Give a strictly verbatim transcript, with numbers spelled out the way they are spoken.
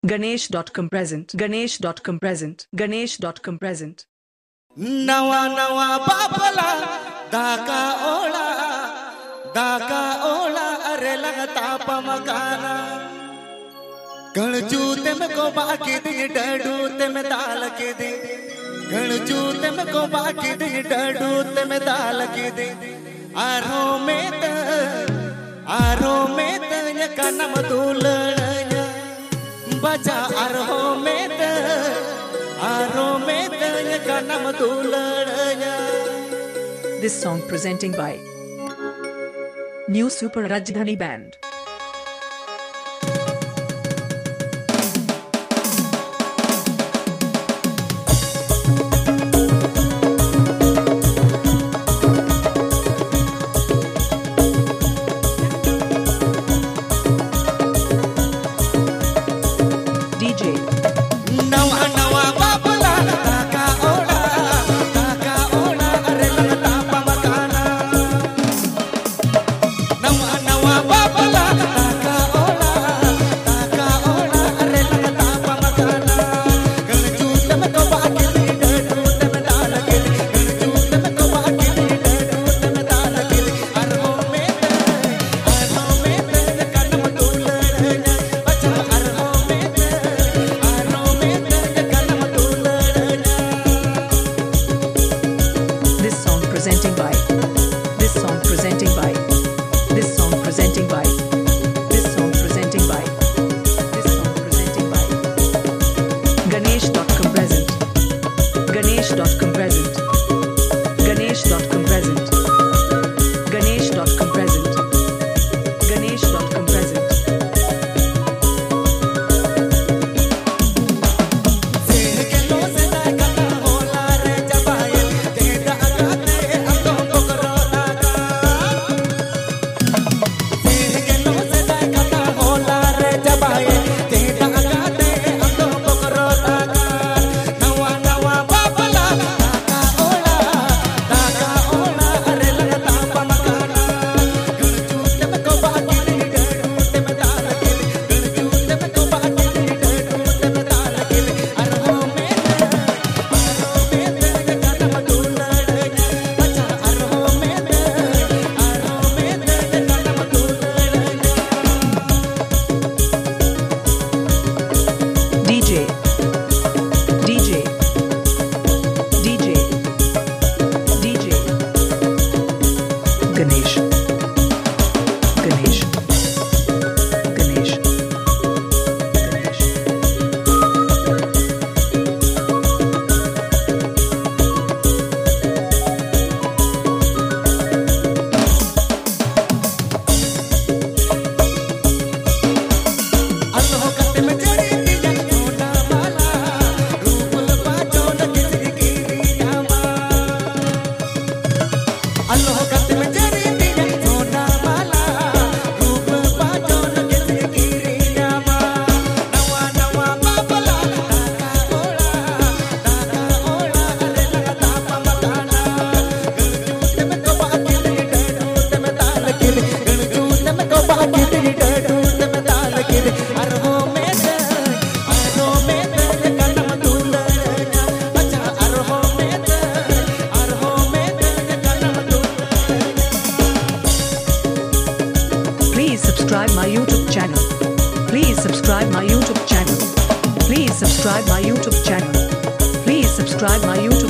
Ganesh dot com present. Ganesh dot com present. Ganesh dot com present. नवा नवा बापला दाका ओला दाका ओला अरे लगता पमकाना गणजू तेम को बाकी दे डडू तेम दाल के दे गणजू तेम को बाकी दे डडू तेम दाल के दे आरो में त आरो में त य कनम दूलण बजा आरो में त आरो में त य कनम दूलण This song presenting by New Super Rajdhani Band. D J नवा नवा बापला दाका ओला दाका ओला अरे लगता पमकाना नवा नवा बापला दाका ओला दाका ओला अरे लगता पमकाना गणजू तम को बाकी दे डडू तम दाल के गणजू तम को बाकी दे डडू तम दाल के अरो में अरो में कदम दूलण बचा अरो में अरो में कदम दूलण This song presenting by This song presenting by This song presenting by This song presenting by This song presenting by Ganesh dot com present Ganesh dot com present Ganesh dot com present Ganesh dot com present Ganesh dot com present सेह के लो से दाका होला रे जबाए दे दाका दे अंदो पकड़ो दाका सेह के लो से दाका होला रे जबाए दे दाका दे अंदो पकड़ो दाका नवा नवा बापला दाका ओला दाका ओला अरे लगता पमकाना गणजू तम को बाकी दे डडू तम दाल के गणजू तम को बाकी दे डडू तम दाल के अरो में अरो में कदम दूलण बचा अरो में अरो में कदम दूलण D J D J D J D J Ganesh Ganesh Ganesh Ganesh Allah कते में चढ़ी दिया सोना माला रूप पाचो न किसी की रियामा अल्लाह कते में चढ़ी दिया सोना माला रूप पाचो न किसी की रियामा नवा नवा बापला दाका ओला दाका ओला अरे लगता पमकाना गणजू तम को बाकी दे डडू तम दाल के गणजू तम को बाकी दे डडू तम दाल के अरो में अरो में कदम दूलण बचा अरो में अरो में कदम दूलण Please subscribe my YouTube channel. Please subscribe my YouTube channel. Please subscribe my YouTube channel. Please subscribe my YouTube